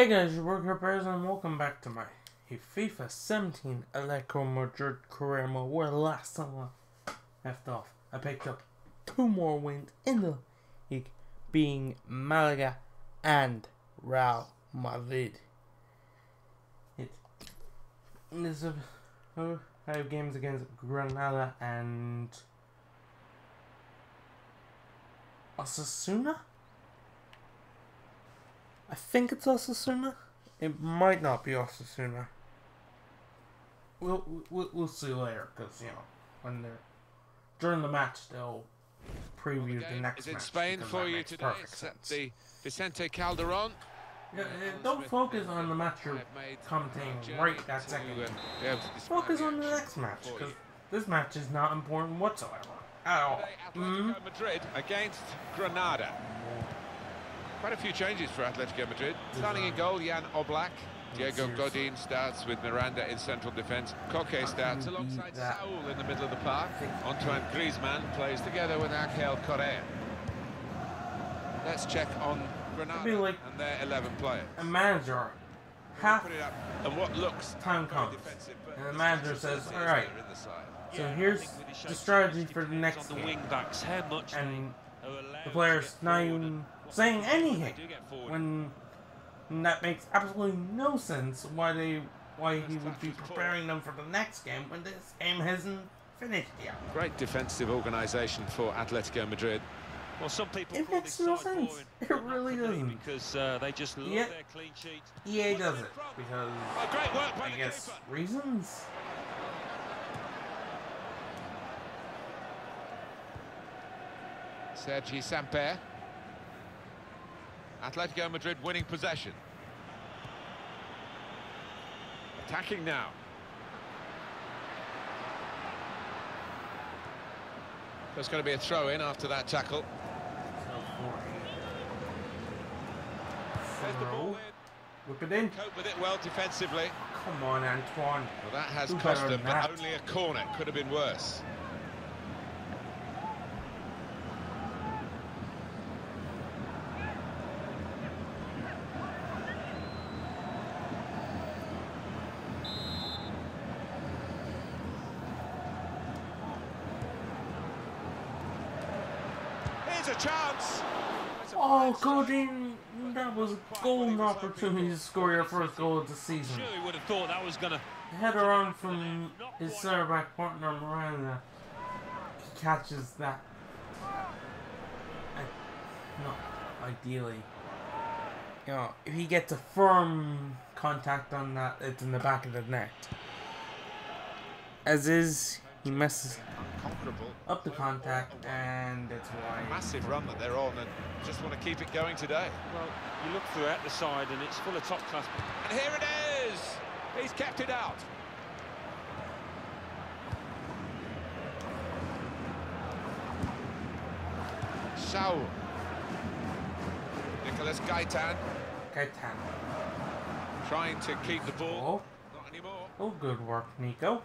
Hey guys, your worker bears and welcome back to my FIFA 17 Atletico Madrid career mode, where last time I left off I picked up 2 more wins in the league, being Malaga and Real Madrid. I have games against Granada and Osasuna? I think it's Osasuna. It might not be Osasuna. We'll see later, because when they're during the match they'll preview the next match. Is in Spain for you today? It's at the Vicente Calderon. Yeah, don't focus on the match you're commentating right that second. Focus on the next match, because this match is not important whatsoever at all. Atletico Madrid against Granada. Quite a few changes for Atletico Madrid. Starting in goal, Jan Oblak. Diego Godin starts with Miranda in central defence. Koke starts alongside Saul in the middle of the park. Antoine Griezmann plays together with Angel Correa. Let's check on Granada like and their 11 players. A manager, half put it up, and what looks time comes, and the manager says, "All right, so here's the strategy for the next game," and the players not even saying anything, when that makes absolutely no sense. Why he would be preparing them for the next game when this game hasn't finished yet. Great defensive organisation for Atletico Madrid. Well, some people it makes no sense. It really doesn't. Because they just love their clean sheet. EA does it because Great work by I guess reasons. Sergi Samper. Atletico Madrid winning possession. Attacking now. There's going to be a throw-in after that tackle. Whip it in. Cope with it well defensively. Come on, Antoine. Well, that has cost them, but only a corner. Could have been worse. Here's a chance. Oh, Godin, that was a golden opportunity to score your first goal of the season. Surely would have thought that was going to Header on from his center-back partner Miranda. He catches that. No, ideally. If he gets a firm contact on that, it's in the back of the net. As is, he messes up the contact, and that's why. Massive run that they're on, and just want to keep it going today. Well, you look through at the side, and it's full of top class. And here it is. He's kept it out. Saul. Nicolas Gaitan. Trying to keep the ball. Not anymore. Oh, good work, Nico.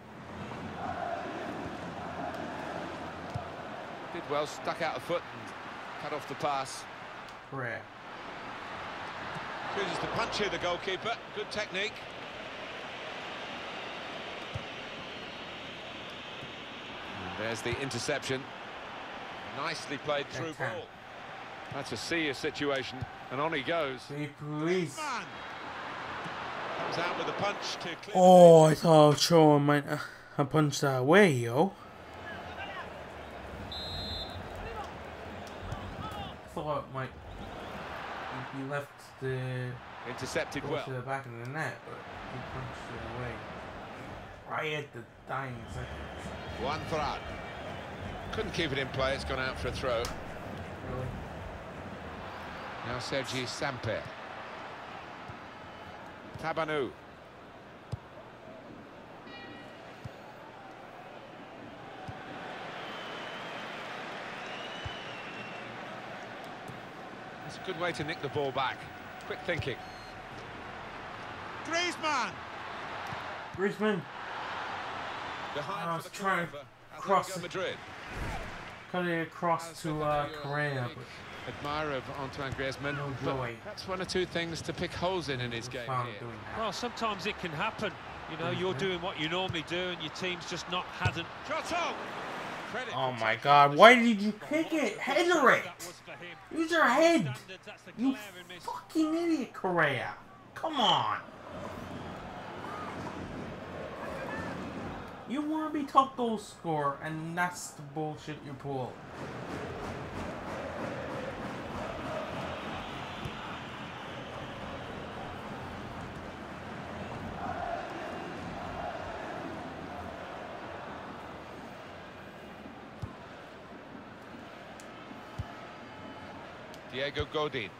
Did well, stuck out a foot and cut off the pass. Correct. Chooses to punch here, the goalkeeper. Good technique. And there's the interception. Nicely played through ball. That's a serious situation, and on he goes. Please. Comes out with a punch to clear. Oh, I thought Shaw might have punched that away, yo. Thought it might be left the intercepted well to the back of the net, but he punched it away right at the dying seconds. Juan Ferran couldn't keep it in play. It's gone out for a throw. Really? Now Sergi Samper. Tabanu. That's a good way to nick the ball back. Quick thinking. Griezmann. Griezmann. Behind I was for the trying corner to for cross Atletico it. Madrid. cut it across to Correa. Admirer of Antoine Griezmann. No joy. That's one or two things to pick holes in his game here. Well, sometimes it can happen. You know, you're doing what you normally do, and your team's just not hadn't. Oh my God! Why did you pick it? Header it! Use your head! You fucking idiot, Correa! Come on! You want to be top goal scorer, and that's the bullshit you pull. Diego Godin.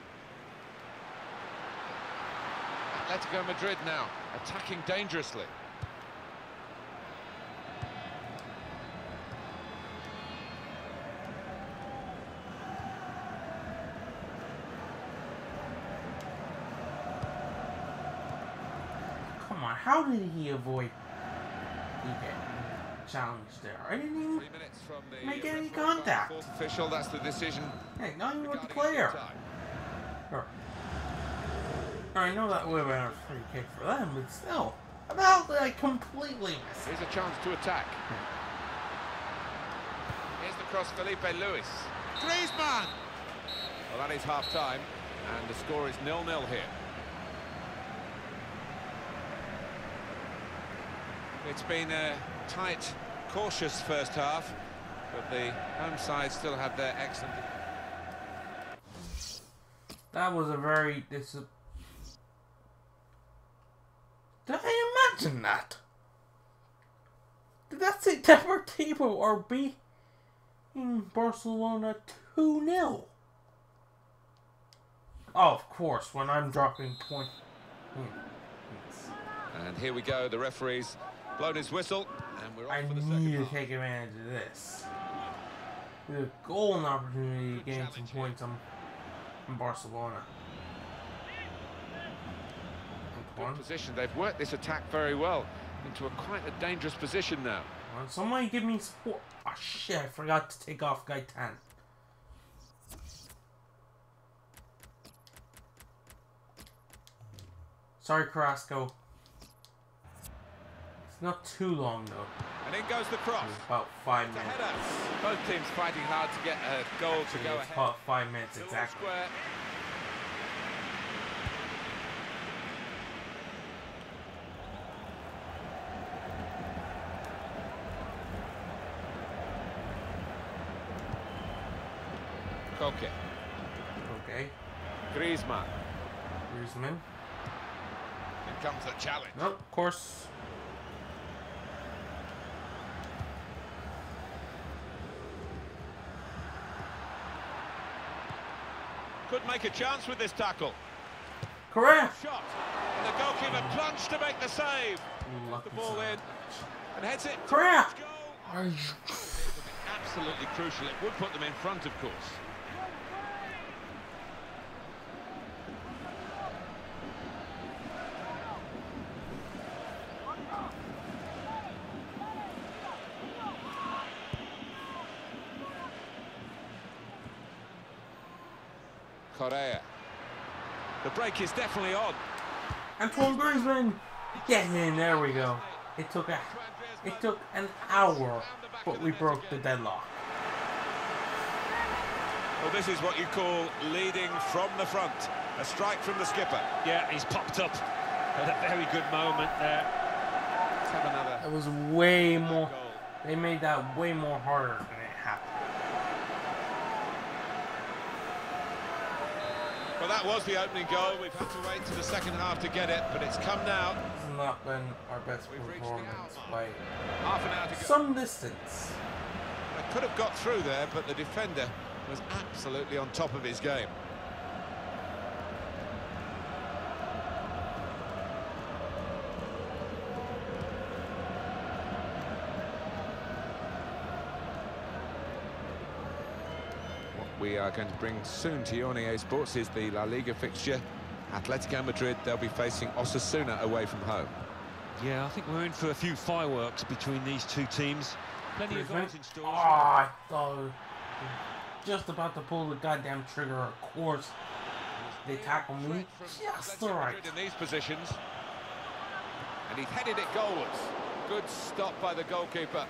Atletico Madrid now, attacking dangerously. Come on, how did he avoid challenge there? I didn't even make any contact. Fourth official, that's the decision. Hey, not even with the player. Sure. I know that would have been a free kick for them, but still, how did I completely miss it? Here's a chance to attack. Here's the cross, Felipe Luis. Griezmann! Well, that is half-time, and the score is 0-0 here. It's been a tight, cautious first half, but the home side still have their excellent... That was a very Did I imagine that? Did that say Deportivo or beating Barcelona 2-0? Oh, of course, when I'm dropping points. And here we go, the referee's blown his whistle, and we're off for the second I need to half. take advantage of this. With a golden opportunity to gain some points on Barcelona. Good position. They've worked this attack very well into quite a dangerous position now. Somebody give me support. Oh shit, I forgot to take off Gaetan. Sorry, Carrasco. It's not too long though. And in goes the cross. It's about 5 minutes. Both teams fighting hard to get a goal to go ahead. About 5 minutes exactly. Square. Koke. Okay. Griezmann. Griezmann. Here comes the challenge. Nope, of course. Could make a chance with this tackle. Correct. Shot. And the goalkeeper plunged to make the save. Lucky The ball son. in. And heads it. Correct. Goal. Are you... Absolutely crucial. It would put them in front, of course. Correa. The break is definitely on. Antoine Griezmann. Get in. There we go. It took an hour, but we broke the deadlock. Well, this is what you call leading from the front. A strike from the skipper. Yeah, he's popped up at a very good moment there. Let's have another. It was way more. They made that way more harder than it happened. Well, that was the opening goal. We've had to wait to the second half to get it, but it's come now. This has not been our best performance by Half an hour to go. some distance. They could have got through there, but the defender was absolutely on top of his game. We are going to bring soon to you on EA Sports is the La Liga fixture. Atletico Madrid, they'll be facing Osasuna away from home. Yeah, I think we're in for a few fireworks between these two teams. Plenty of goals in store. Oh, I thought Just about to pull the goddamn trigger, of course. They tackle me just right. In these positions. And he headed it goalwards. Good stop by the goalkeeper.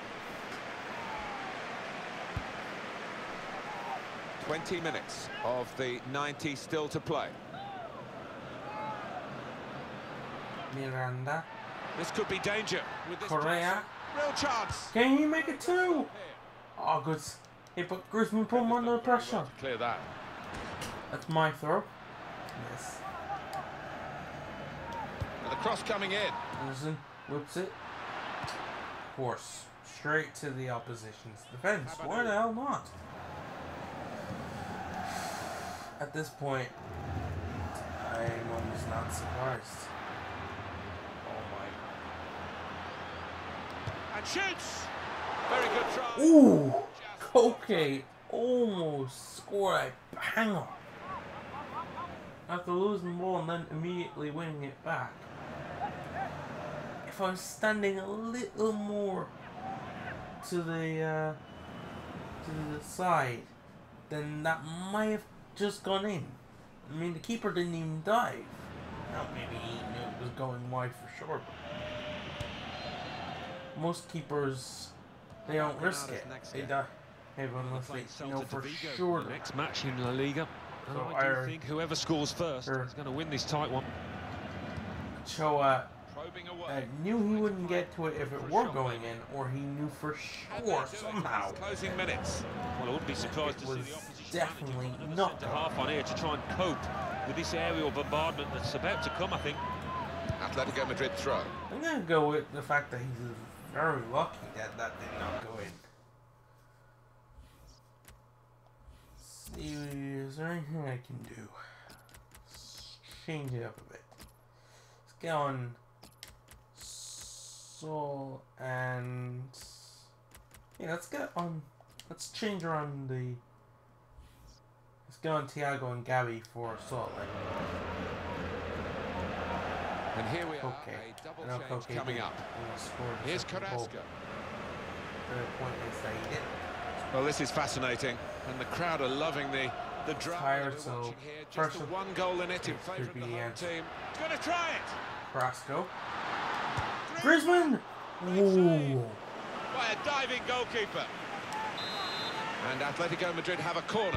20 minutes of the 90 still to play. Miranda. This could be danger with this Correa. real chance. Can you make it two? Oh, good. Hey, but Griezmann put him under pressure. Clear that. That's my throw. Yes. And the cross coming in. Anderson whips it. Of course, straight to the opposition's defense. Why the hell not? At this point, I'm almost not surprised. And shoots! Very good try. Ooh! Koke almost scored a banger. After losing the ball and then immediately winning it back. If I was standing a little more to the side, then that might have just gone in. I mean, the keeper didn't even dive. Now maybe he knew it was going wide for sure. Most keepers, they don't risk it. They die. Hey, but unless they know for sure. Next match in La Liga. So I do think whoever scores first is going to win this tight one. Ochoa knew he wouldn't get to it if it were going in, or he knew for sure somehow. Closing minutes. Well, I wouldn't be surprised to see the opposition definitely not the half on here to try and cope with this aerial bombardment that's about to come, I think. Atletico Madrid throw. I'm going to go with the fact that he's very lucky that that did not go in. See, is there anything I can do? Let's change it up a bit. Let's get on Sol and yeah, let's change around the. Let's get on Thiago and Gavi for Sol. And here we are, Okay. a double change coming up. Here's Carrasco. The point is that he didn't. Well, this is fascinating, and the crowd are loving the drama Tired, we're watching here. Just the one goal in it in favour of the home team. He's going to try it. Carrasco. Griezmann! Ooh. By a diving goalkeeper. And Atletico Madrid have a corner.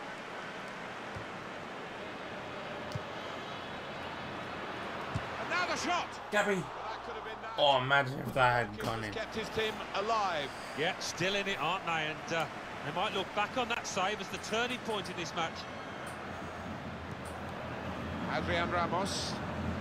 And now the shot. Gavi. Oh, imagine if that had gone in. Kept his team alive. Yeah, still in it, aren't they? And they might look back on that save as the turning point in this match. Adrian Ramos.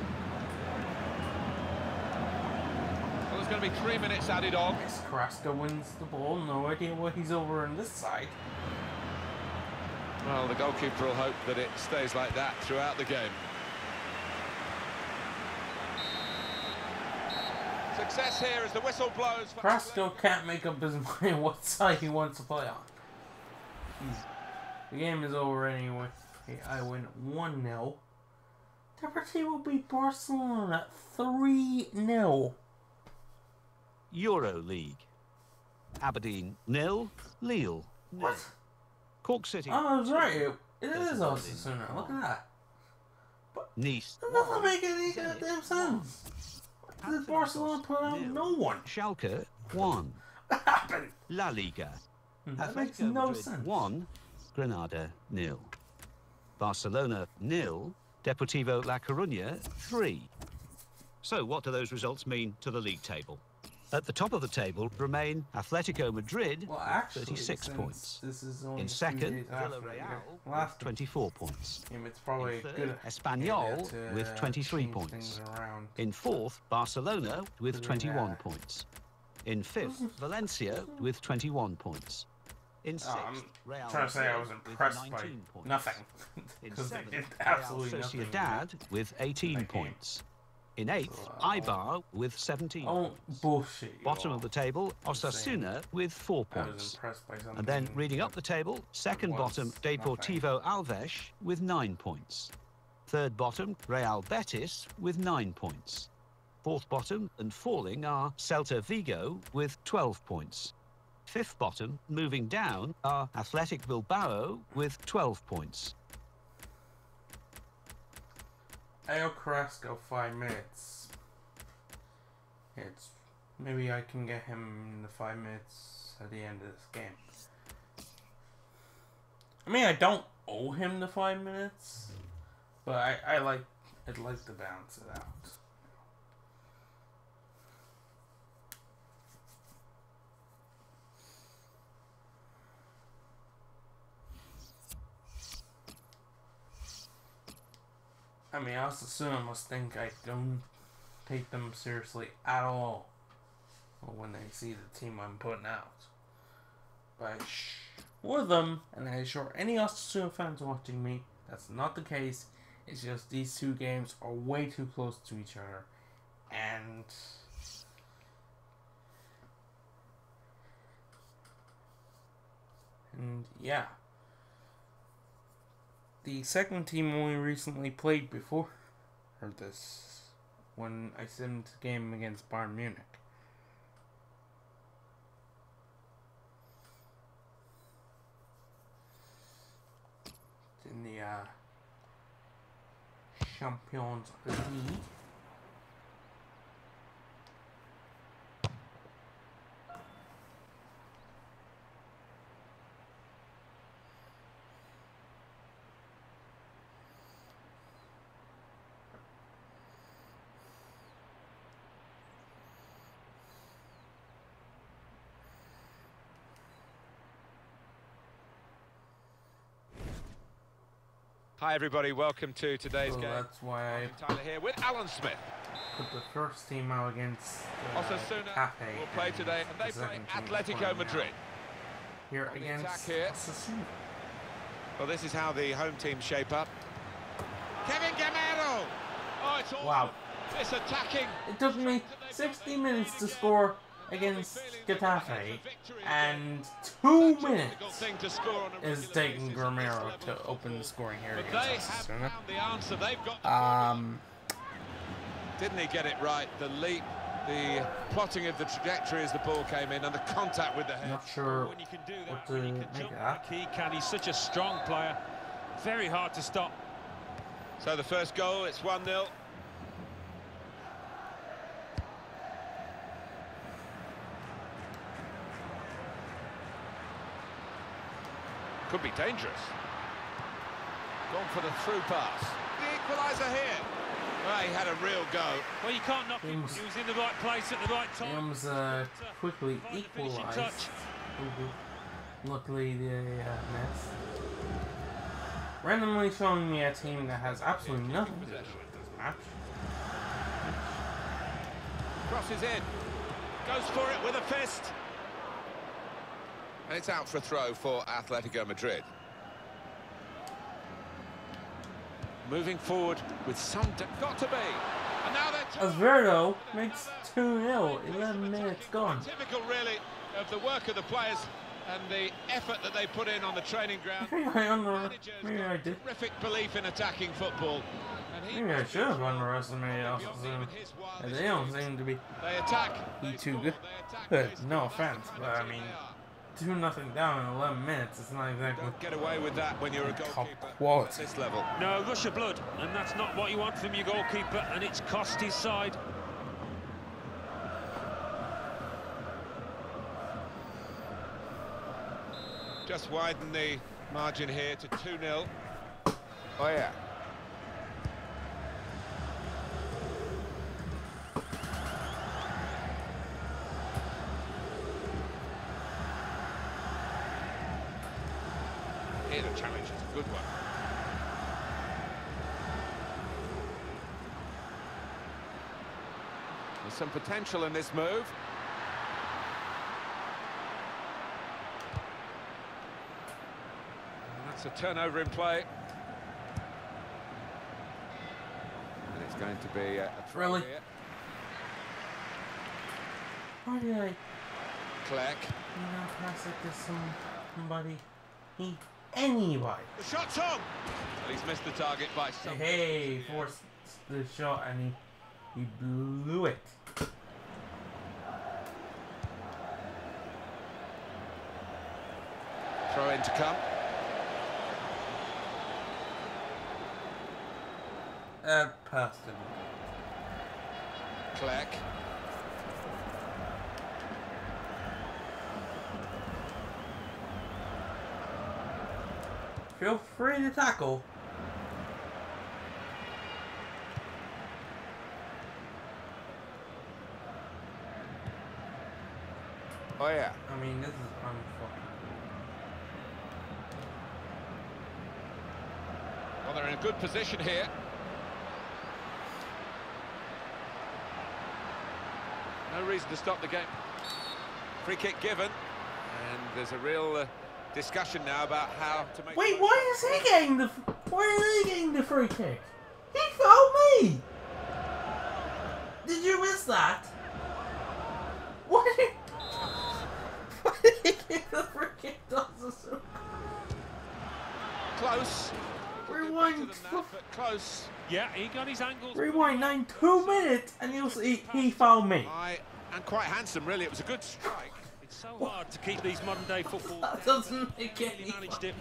Well, there's going to be 3 minutes added on. Yes, Carrasco wins the ball. No idea what he's over on this side. Well, the goalkeeper will hope that it stays like that throughout the game. Success here as the whistle blows. Carrasco can't make up his mind what side he wants to play on. The game is over anyway. Okay, I win 1-0. Deportivo beat Barcelona 3-0. Euro League. Aberdeen 0, Lille 0. What? Cork City. Oh, I was right. It is Osasuna. Look at that. But Nice. that doesn't make any goddamn sense. Did Barcelona put out no one? Schalke 1. What happened? La Liga. That makes Atletico no Madrid sense. 1, Granada 0. Barcelona 0, Deportivo La Coruña 3. So what do those results mean to the league table? At the top of the table remain Atletico Madrid, Well, actually, 36 points. This is only In 2 second, days after Villarreal the last with 24 points. game. It's probably In third, good Espanyol to, with 23 change points. things around. In fourth, Barcelona with Doing 21 that. points. In fifth, Valencia with 21 points. In sixth, I'm Real trying to say I was Madrid with impressed by 19 points. nothing. In Because they seventh, did Real absolutely nothing. Sociedad with 18 that game. points. In eighth, Wow. Eibar with 17 Oh, points. bullshit. you Bottom all. of the table, Just saying. Osasuna with 4 I was points. impressed by something. And then reading up the table, second was bottom, Deportivo Alves with 9 points. Third bottom, Real Betis with 9 points. Fourth bottom and falling are Celta Vigo with 12 points. Fifth bottom, moving down, are Athletic Bilbao with 12 points. Ayo Carrasco, 5 minutes. Maybe I can get him in the 5 minutes at the end of this game. I mean, I don't owe him the 5 minutes, but I'd like to balance it out. I mean, Osasuna must think I don't take them seriously at all when they see the team I'm putting out. But I assure them, and I assure any Osasuna fans watching me, that's not the case. It's just these two games are way too close to each other. And yeah. The second team only recently played before this, when I simmed the game against Bayern Munich. In the Champions League. Hi everybody, welcome to today's game. That's why I Tyler here with Alan Smith. put the first team out against Osasuna Cafe will play today, and they play Atletico Madrid. Here On the against attack here. Osasuna. Well, this is how the home team shape up. Kevin Gamero! Oh, it's awesome. Wow. This attacking. It took me 60 minutes to score against Getafe, and 2 minutes is taking Guerrero to open the scoring here against Osasuna. The answer they've got. Didn't he get it right? The leap, the plotting of the trajectory as the ball came in, and the contact with the head. Not sure When you can do what that, to when you can make jump of that. like he can, he's such a strong player. Very hard to stop. So the first goal, it's 1-0. Could be dangerous. Gone for the through pass. The equaliser here. Well, he had a real go. Well, you can't knock him. He was in the right place at the right time. Williams quickly equalized. Luckily, the Nets. Randomly showing me a team that has absolutely nothing to do with this match. Crosses in. Goes for it with a fist. And it's out for a throw for Atletico Madrid. Moving forward with some... Got to be. And now they're... Osvaldo makes 2-0. 11 minutes gone. Typical, really, of the work of the players and the effort that they put in on the training ground. Maybe I did. Terrific belief in attacking football. Maybe I should have underestimated Osasuna. They don't seem to be too good. No offense, but I mean, 2-0 down in 11 minutes. It's not exactly. Don't get away with that when you're a goalkeeper quality. at this level. No, rush of blood, and that's not what you want from your goalkeeper, and it's cost his side. Just widen the margin here to 2-0. Oh yeah. Here the challenge is a good one. There's some potential in this move. It's a turnover in play. And it's going to be a throw Really? here. Why did I Clerc. not pass it to somebody? Anybody. The shot's on! Well, he's missed the target by some... Hey, forced the shot and he blew it. Throw in to come. Past him. Clerc. Feel free to tackle. Oh yeah. I mean, this is unfucking. Well, they're in a good position here. No reason to stop the game. Free kick given, and there's a real discussion now about how to make. Wait, why is he getting the? Why is he getting the free kick? He fouled me. Did you miss that? Why did he? Why did he get the free kick? Close. Rewind. Close. Yeah, he got his angles. Rewind 2 minutes, and you'll see he fouled me. And quite handsome, really. It was a good strike. It's so hard to keep these modern-day football. That doesn't make any Really managed it.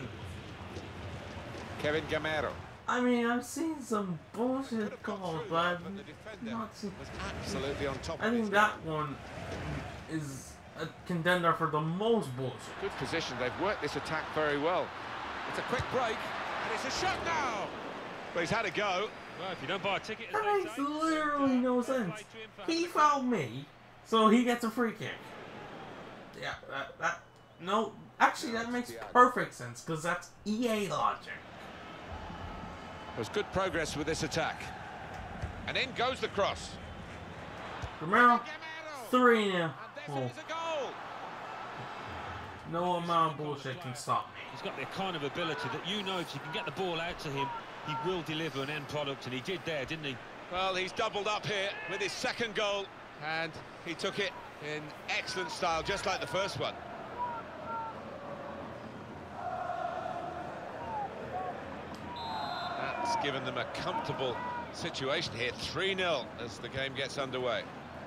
Kevin Gamero. I mean, I've seen some bullshit calls, but I've not seen. Was absolutely on top. I think that one is a contender for the most bullshit. Good position. They've worked this attack very well. It's a quick break, and it's a shot now. But he's had a go. Well, if you don't buy a ticket, That makes literally no sense. He fouled me, so he gets a free kick. Yeah, no, actually that makes perfect sense, because that's EA logic. There's good progress with this attack. And in goes the cross. Romero, 3-0. And there Oh, is a goal. no amount of bullshit can stop me. He's got the kind of ability that you know if you can get the ball out to him, he will deliver an end product, and he did there, didn't he? Well, he's doubled up here with his second goal, and he took it in excellent style, just like the first one. That's given them a comfortable situation here, 3-0 as the game gets underway.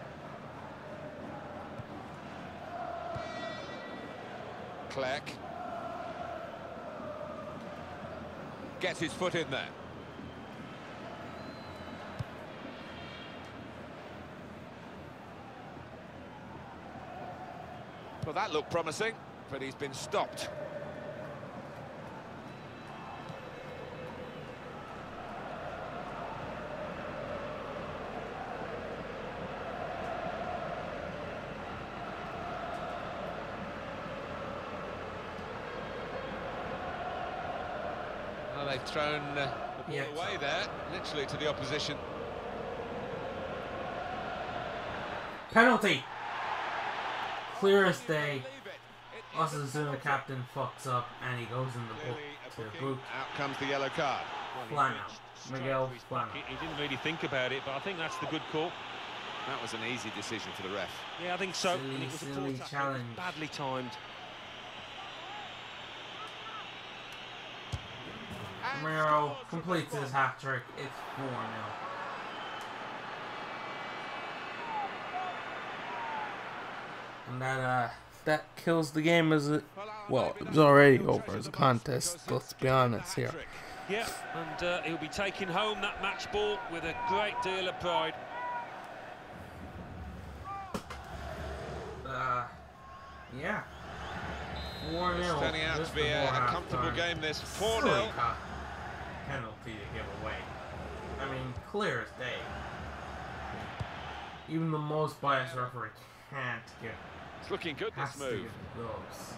Clerc gets his foot in there. Well, that looked promising, but he's been stopped. Well, they've thrown the ball away there, literally to the opposition. Penalty! Clear as day. Osasuna captain fucks up and he goes in the book to boot. Out comes the yellow card. Flano. Miguel Flano. He didn't really think about it, but I think that's the good call. That was an easy decision for the ref. Yeah, I think so. Silly, And it was a silly poor tackle, challenge. badly timed. Romero completes his hat-trick. It's 4-0. And that kills the game as it. Well, it was already over as a contest. Let's be honest here. Yeah, and he'll be taking home that match ball with a great deal of pride. Yeah. 4-0. Turning out to be a comfortable game, this 4-0. Penalty to give away. I mean, clear as day. Even the most biased referee can't give. It's looking good, this move. Those.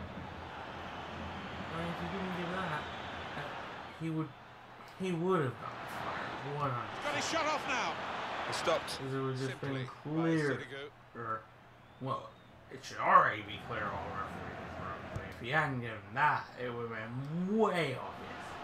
I mean, if he didn't give that, he would have gotten fired. 100. Got his shot off now. It's stopped. Because it would just Simply been by clear. Sinigu. Or, well, it should already be clear all referees wrong. But if he hadn't given that, it would have been way obvious.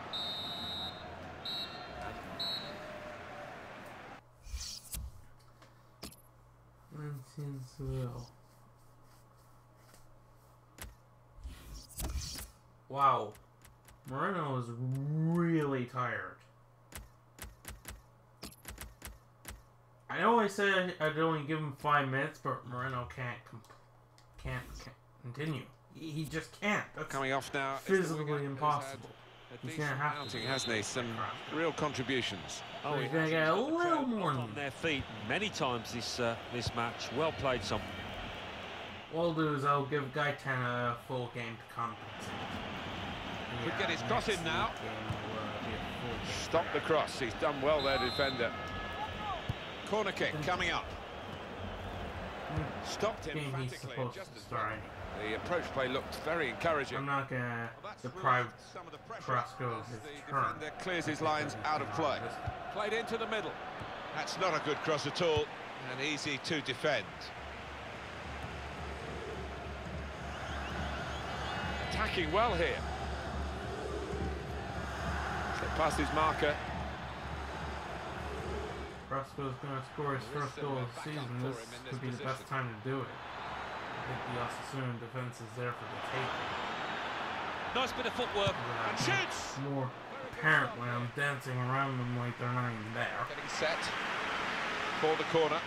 Wow, Moreno is really tired. I know I said I'd only give him 5 minutes, but Moreno can't continue. He just can't. That's Coming off now. physically impossible. He's going to have outing, to. hasn't he? Some real contributions. Oh, he's going to get a little more on their feet many times this match. Well played, Son. What I'll do is I'll give Guy 10 a full game to compensate. Could get his cross in now. Stop the cross. He's done well there, defender. Corner kick coming up. Stopped him emphatically. Just as well. The approach play looked very encouraging. I'm not going to deprive Carrasco of his turn. Defender clears his lines out of play. Played into the middle. That's not a good cross at all, and easy to defend. Attacking well here. Slip past his marker. Carrasco's going to score his first goal of the season. This could be the best time to do it. I think the Osasuna defense is there for the taking. Nice bit of footwork. And shoots! More apparent when I'm dancing around them like they're not even there. Getting set for the corner.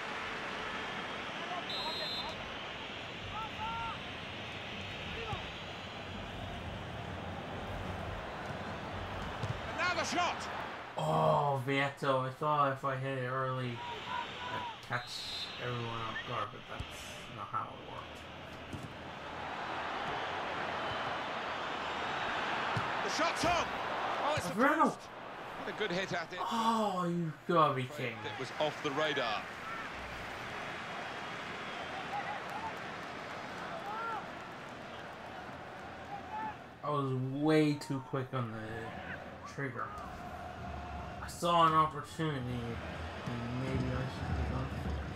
And now the shot! Oh, Vieto, I thought if I hit it early, I'd catch everyone off guard, but that's not how it worked. The shot's on! Oh, it's the Reynolds! A good hit at it. Oh, you gotta be kidding. It was off the radar. I was way too quick on the trigger. I saw an opportunity, and maybe I should have gone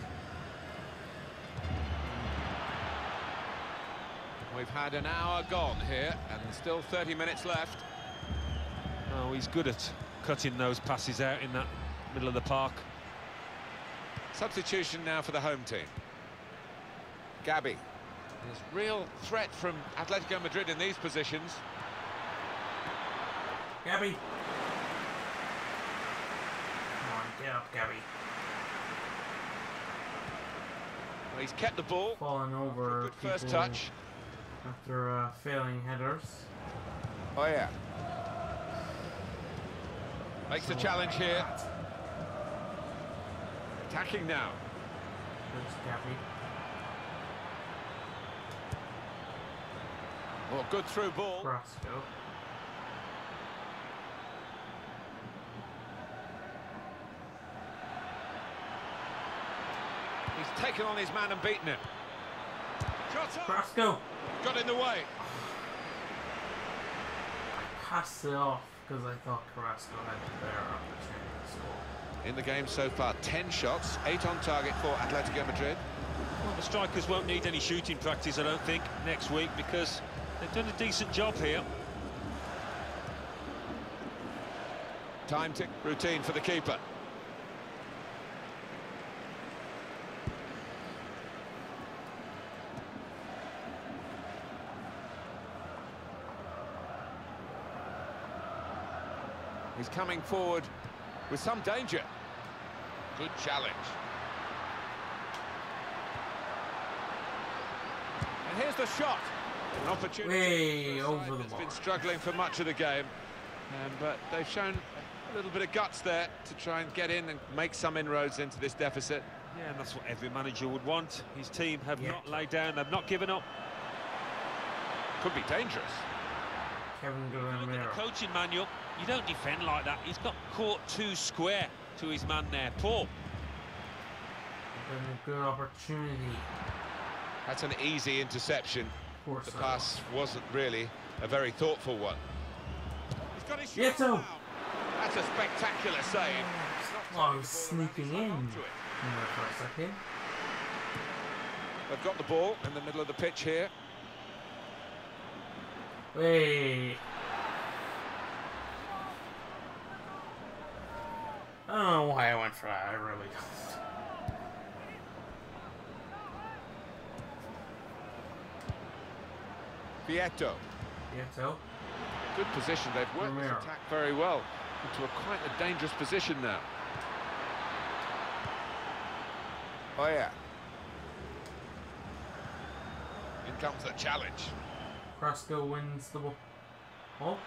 for it. We've had an hour gone here, and still 30 minutes left. Oh, he's good at cutting those passes out in that middle of the park. Substitution now for the home team. Gabi. There's real threat from Atletico Madrid in these positions. Gabi! Come on, get up, Gabi. Well, he's kept the ball. Falling over Good first touch. After failing headers. Oh, yeah. Makes the challenge here. Attacking now. There's Gabi. Oh, good through ball. Carrasco. He's taken on his man and beaten him. Shot up. Carrasco! Got in the way. I passed it off because I thought Carrasco had a better opportunity to score. In the game so far, 10 shots, 8 on target for Atletico Madrid. Well, the strikers won't need any shooting practice, I don't think, next week, because they've done a decent job here. Time tick routine for the keeper. He's coming forward with some danger. Good challenge. And here's the shot. An opportunity. Way over the that's bar. been struggling for much of the game, but they've shown a little bit of guts there to try and get in and make some inroads into this deficit. Yeah, and that's what every manager would want. His team have not laid down, they've not given up. Could be dangerous. Kevin Look at Guerrero. the coaching manual. You don't defend like that. He's got caught too square to his man there. Paul. A good opportunity. That's an easy interception. Of course. The pass wasn't really a very thoughtful one. He's got his shot Vieto. now. That's a spectacular save. Oh, I was sneaking in there for a second. They've got the ball in the middle of the pitch here. Hey. I don't know why I went for that. I really don't. Vieto. Vieto. Good position. They've worked this Romero. attack very well into a quite a dangerous position now. Oh yeah. In comes the challenge. Carrasco wins the ball. Oh.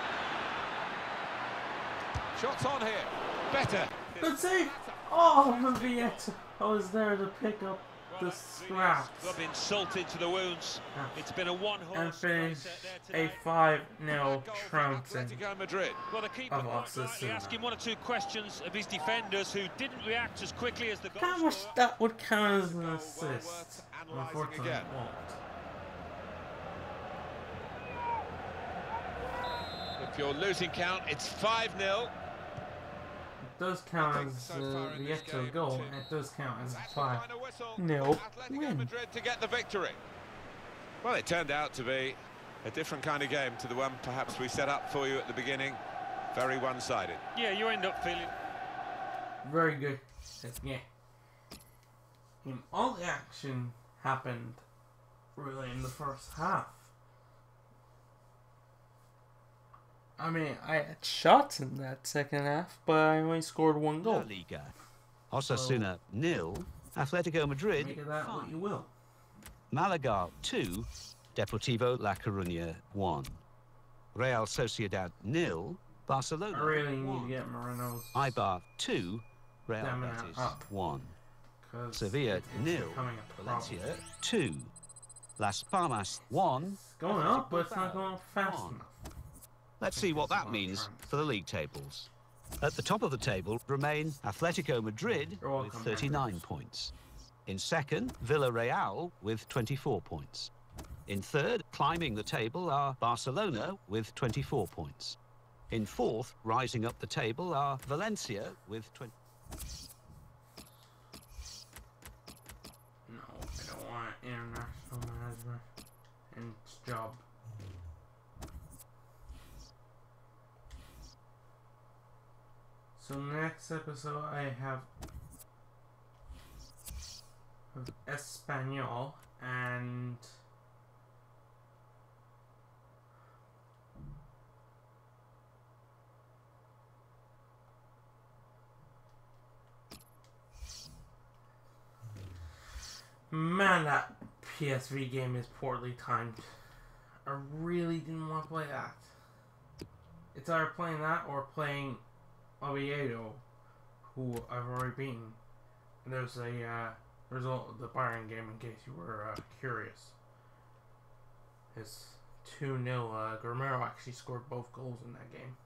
Shots on here. Better. Good save. Oh, Vieto. I was there to pick up the scraps. Rub insult into the wounds. It's been a one-horse and finish a 5-0 trouncing Atletico Madrid. Well, the keeper quite rightly asking one or two questions of his defenders who didn't react as quickly as the goal I wish that would count as an assist. Unfortunately, it won't. If you're losing count, it's 5-0. It does count as the Vieto goal, and it does count as a 5-0 win. Madrid to get the victory. Well, it turned out to be a different kind of game to the one perhaps we set up for you at the beginning. Very one-sided. Yeah, you end up feeling very good. Yeah. And all the action happened really in the first half. I mean, I had shots in that second half, but I only scored 1 goal. La Liga. Osasuna 0, Atletico Madrid Make of that 5. what you will. Malaga 2, Deportivo La Coruña 1. Real Sociedad 0, Barcelona I really need 1. to get Moreno's Eibar 2, Real stamina Betis up, 1. 'cause Sevilla it's 0, becoming a problem. Valencia 2. Las Palmas 1. It's going up, but it's not going fast 1. enough. Let's see what that means for the league tables. At the top of the table remain Atletico Madrid with 39 points. In second, Villarreal with 24 points. In third, climbing the table, are Barcelona with 24 points. In fourth, rising up the table, are Valencia with 20. No, I don't want international management in its job. So next episode I have Espanyol and man, that PSV game is poorly timed. I really didn't want to play that. It's either playing that or playing Oviedo, who I've already beaten. There's the Bayern game in case you were curious. It's 2-0. Guerrero actually scored both goals in that game.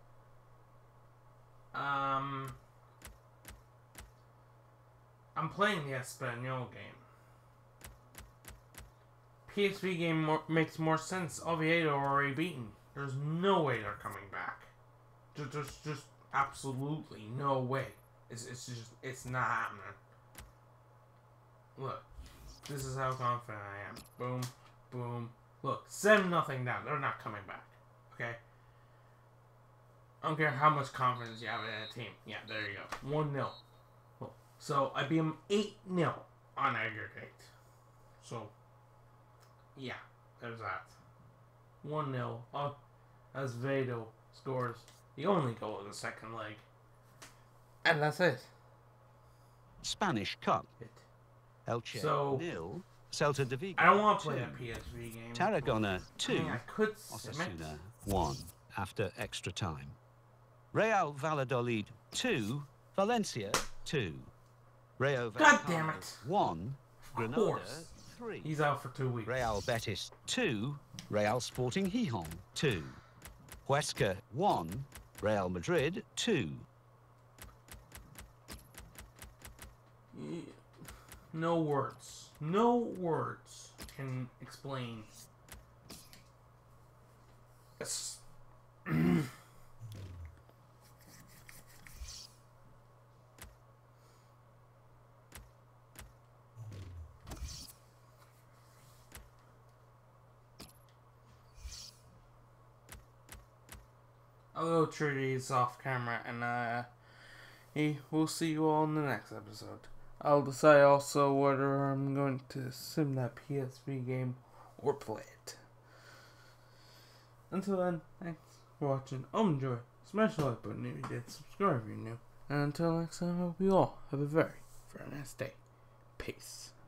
I'm playing the Espanyol game. PSV game makes more sense. Oviedo already beaten. There's no way they're coming back. Just absolutely no way. It's not happening. Look, this is how confident I am. Boom, boom. Look, 7-0 down. They're not coming back. Okay. I don't care how much confidence you have in a team. Yeah, there you go. 1-0. Cool. So I beat them 8-0 on aggregate. So yeah, there's that. 1-0. Azevedo scores the only goal in the second leg. And that's it. Spanish Cup. Elche So, 0, Celta de Vigo I don't want to 2. play a PSV game. Tarragona 2, I mean, I could submit. Osasuna 1 after extra time. Real Valladolid 2, Valencia 2. Rayo God damn it. 1, Granada course. 3. He's out for 2 weeks. Real Betis 2, Real Sporting Gijón 2. Huesca 1, Real Madrid 2. No words. No words can explain. Yes. I'll go through these off camera and we'll see you all in the next episode. I'll decide also whether I'm going to sim that PSV game or play it. Until then, thanks for watching. Enjoy. Smash the like button if you did. Subscribe if you're new. And until next time, I hope you all have a very, very nice day. Peace.